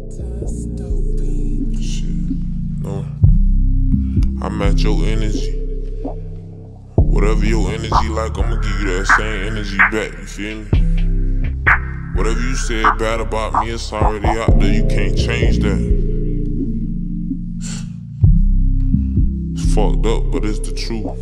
Shit, no. I match your energy. Whatever your energy like, I'ma give you that same energy back, you feel me? Whatever you said bad about me, it's already out there, you can't change that. It's fucked up, but it's the truth.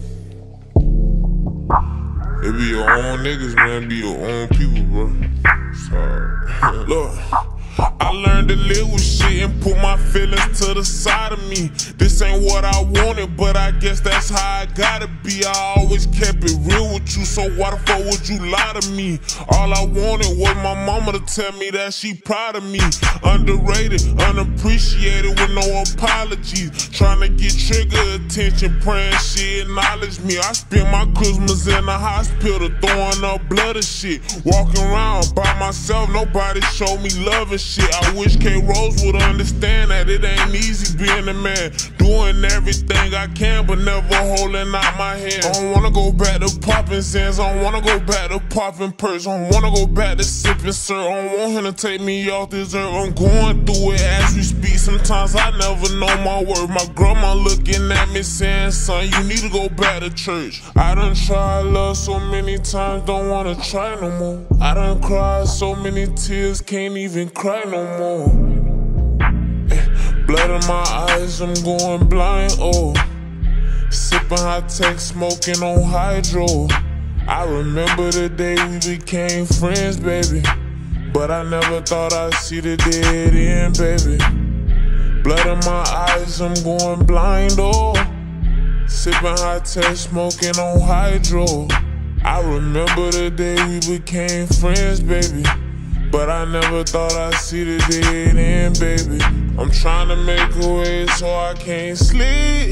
It be your own niggas, man, be your own people, bro. Sorry. Look, I learned to live with shit and put my feelings to the side of me. This ain't what I wanted, but I guess that's how I gotta be. I always kept it real with you, so why the fuck would you lie to me? All I wanted was my mama to tell me that she proud of me. Underrated, unappreciated with no apologies. Trying to get trigger attention, praying she acknowledge me. I spent my Christmas in the hospital throwing up blood and shit. Walking around by myself, nobody showed me love and shit. I wish K. Rose would understand that it ain't easy being a man. Doing everything I can, but never holding out my hand. I don't wanna go back to popping Zans. I don't wanna go back to popping perks. I don't wanna go back to sipping syrup. I don't want him to take me off this earth. I'm going through it as we speak. Sometimes I never know my word. My grandma looking at me saying, son, you need to go back to church. I done tried love so many times, don't wanna try no more. I done cried so many tears, can't even cry no more. Blood in my eyes, I'm going blind, oh. Sipping high tech, smoking on hydro. I remember the day we became friends, baby, but I never thought I'd see the dead end, baby. Blood in my eyes, I'm going blind, oh. Sipping high tech, smoking on hydro. I remember the day we became friends, baby, but I never thought I'd see the dead end, baby. I'm trying to make a way so I can't sleep.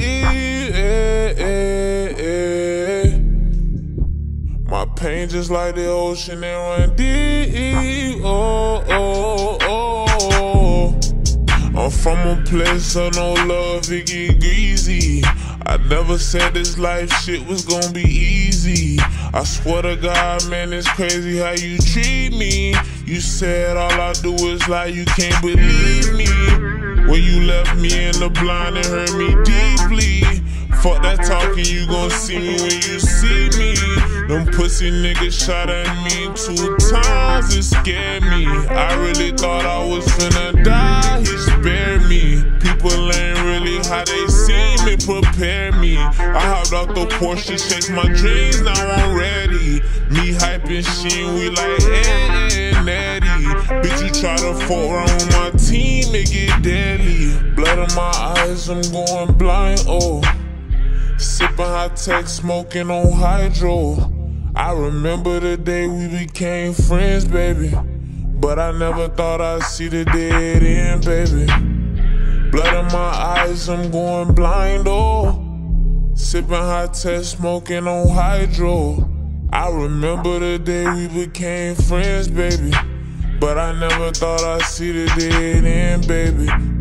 My pain just like the ocean, it run deep. Oh, oh, oh. I'm from a place of no love, it get greasy. I never said this life shit was gonna be easy. I swear to God, man, it's crazy how you treat me. You said all I do is lie, you can't believe me. When you left me in the blind, it hurt me deeply. Fuck that talking, you gon' see me when you see me. Them pussy niggas shot at me 2 times, it scared me. I really thought I was finna die, he spared me. People ain't really how they see me, prepare me. I hopped off the Porsche, chased my dreams, now I'm ready. Me hyping shit, we like Ed and Eddie. Bitch, you try to fuck around with my team, it get deadly. Blood in my eyes, I'm going blind, oh. Sipping high tech, smoking on hydro. I remember the day we became friends, baby, but I never thought I'd see the dead end, baby. Blood in my eyes, I'm going blind, oh. Sipping high tech, smoking on hydro. I remember the day we became friends, baby, but I never thought I'd see the dead end, baby.